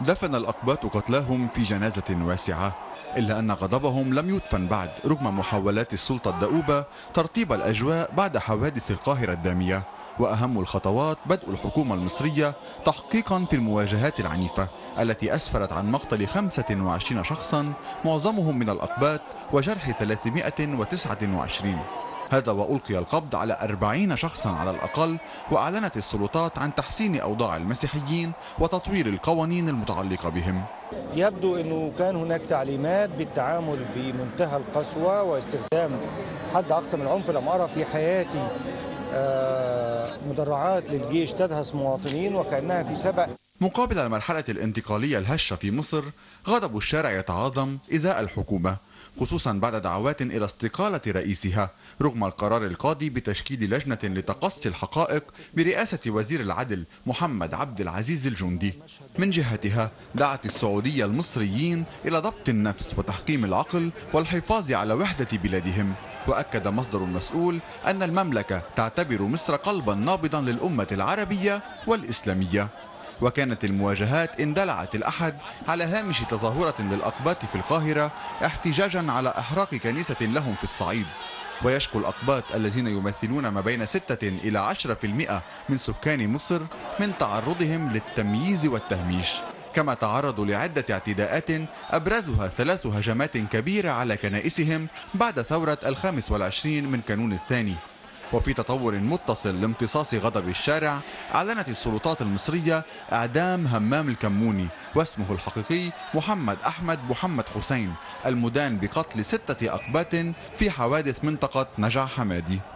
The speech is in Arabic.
دفن الأقباط قتلاهم في جنازة واسعة، إلا أن غضبهم لم يدفن بعد رغم محاولات السلطة الدؤوبة ترطيب الأجواء بعد حوادث القاهرة الدامية. وأهم الخطوات بدء الحكومة المصرية تحقيقا في المواجهات العنيفة التي أسفرت عن مقتل 25 شخصا معظمهم من الأقباط وجرح 329. هذا وألقي القبض على 40 شخصا على الأقل. وأعلنت السلطات عن تحسين أوضاع المسيحيين وتطوير القوانين المتعلقة بهم. يبدو أنه كان هناك تعليمات بالتعامل بمنتهى القسوة واستخدام حد أقصى من العنف. لم أرى في حياتي مدرعات للجيش تدهس مواطنين وكأنها في سبق. مقابل المرحلة الانتقالية الهشة في مصر، غضب الشارع يتعاظم إزاء الحكومة، خصوصا بعد دعوات إلى استقالة رئيسها رغم القرار القاضي بتشكيل لجنة لتقصي الحقائق برئاسة وزير العدل محمد عبد العزيز الجندي. من جهتها دعت السعودية المصريين إلى ضبط النفس وتحكيم العقل والحفاظ على وحدة بلادهم. وأكد مصدر مسؤول أن المملكة تعتبر مصر قلبا نابضا للأمة العربية والإسلامية. وكانت المواجهات اندلعت الأحد على هامش تظاهرة للأقباط في القاهرة احتجاجا على إحراق كنيسة لهم في الصعيد. ويشكو الأقباط الذين يمثلون ما بين 6 إلى 10% من سكان مصر من تعرضهم للتمييز والتهميش، كما تعرضوا لعدة اعتداءات أبرزها 3 هجمات كبيرة على كنائسهم بعد ثورة 25 من كانون الثاني. وفي تطور متصل لامتصاص غضب الشارع، أعلنت السلطات المصرية إعدام همام الكموني واسمه الحقيقي محمد أحمد محمد حسين، المدان بقتل 6 أقباط في حوادث منطقة نجع حمادي.